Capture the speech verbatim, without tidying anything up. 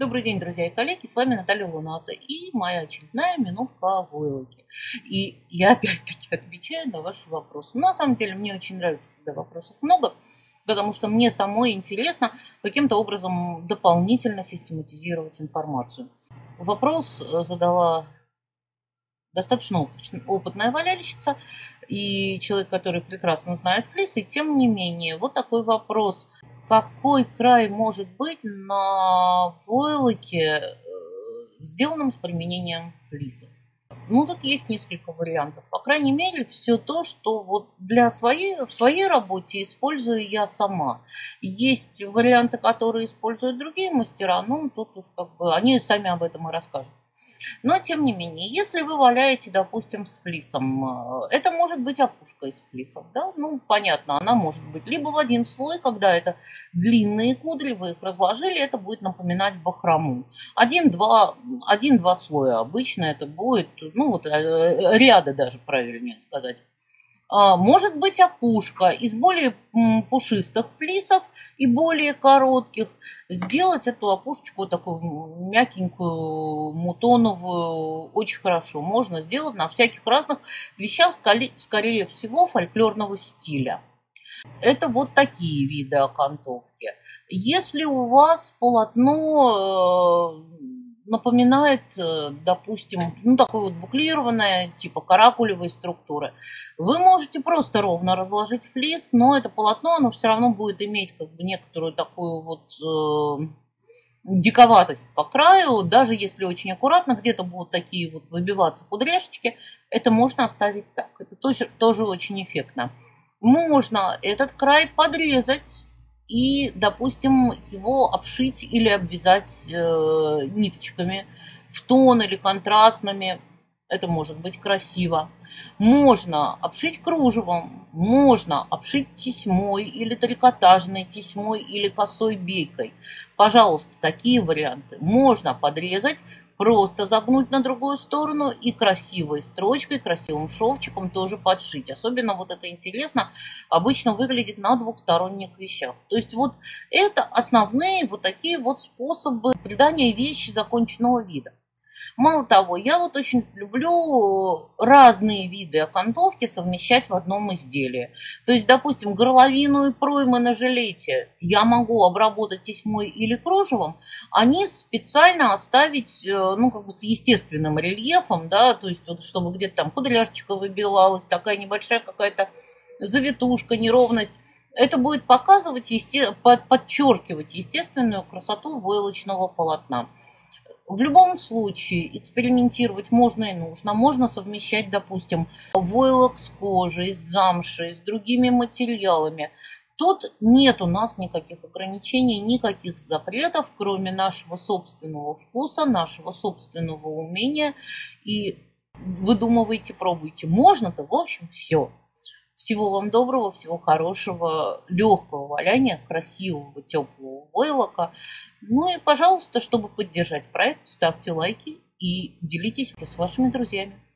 Добрый день, друзья и коллеги, с вами Наталья Луната и моя очередная минутка войлоки. И я опять-таки отвечаю на ваши вопросы. На самом деле мне очень нравится, когда вопросов много, потому что мне самой интересно каким-то образом дополнительно систематизировать информацию. Вопрос задала достаточно опытная валяльщица и человек, который прекрасно знает флис, и тем не менее, вот такой вопрос. Какой край может быть на войлоке, сделанном с применением флисов? Ну, тут есть несколько вариантов. По крайней мере, все то, что вот для своей, в своей работе использую я сама. Есть варианты, которые используют другие мастера, ну, тут уж как бы они сами об этом и расскажут. Но, тем не менее, если вы валяете, допустим, с флисом, это может быть опушка из флисов, да, ну, понятно, она может быть либо в один слой, когда это длинные кудри, вы их разложили, это будет напоминать бахрому. Один-два, один-два слоя обычно это будет, ну, вот ряда даже, правильнее сказать. Может быть опушка из более пушистых флисов и более коротких. Сделать эту опушечку такую мягенькую, мутоновую очень хорошо. Можно сделать на всяких разных вещах, скорее всего, фольклорного стиля. Это вот такие виды окантовки. Если у вас полотно напоминает, допустим, ну, такое вот буклированное, типа каракулевой структуры, вы можете просто ровно разложить флис, но это полотно, оно все равно будет иметь как бы некоторую такую вот э, диковатость по краю, даже если очень аккуратно, где-то будут такие вот выбиваться кудряшечки, это можно оставить так, это тоже, тоже очень эффектно. Можно этот край подрезать и, допустим, его обшить или обвязать э, ниточками в тон или контрастными. Это может быть красиво. Можно обшить кружевом, можно обшить тесьмой или трикотажной тесьмой или косой бейкой. Пожалуйста, такие варианты. Можно подрезать, просто загнуть на другую сторону и красивой строчкой, красивым шовчиком тоже подшить. Особенно вот это интересно, обычно выглядит на двухсторонних вещах. То есть вот это основные вот такие вот способы придания вещи законченного вида. Мало того, я вот очень люблю разные виды окантовки совмещать в одном изделии. То есть, допустим, горловину и проймы на жилете я могу обработать тесьмой или кружевом, они специально оставить, ну, как бы с естественным рельефом, да, то есть, вот, чтобы где-то там кудряшечка выбивалась, такая небольшая какая-то завитушка, неровность. Это будет показывать, есте... подчеркивать естественную красоту войлочного полотна. В любом случае экспериментировать можно и нужно. Можно совмещать, допустим, войлок с кожей, с замшей, с другими материалами. Тут нет у нас никаких ограничений, никаких запретов, кроме нашего собственного вкуса, нашего собственного умения. И выдумывайте, пробуйте. Можно-то, в общем, все. Всего вам доброго, всего хорошего, легкого валяния, красивого, теплого войлока. Ну и, пожалуйста, чтобы поддержать проект, ставьте лайки и делитесь с вашими друзьями.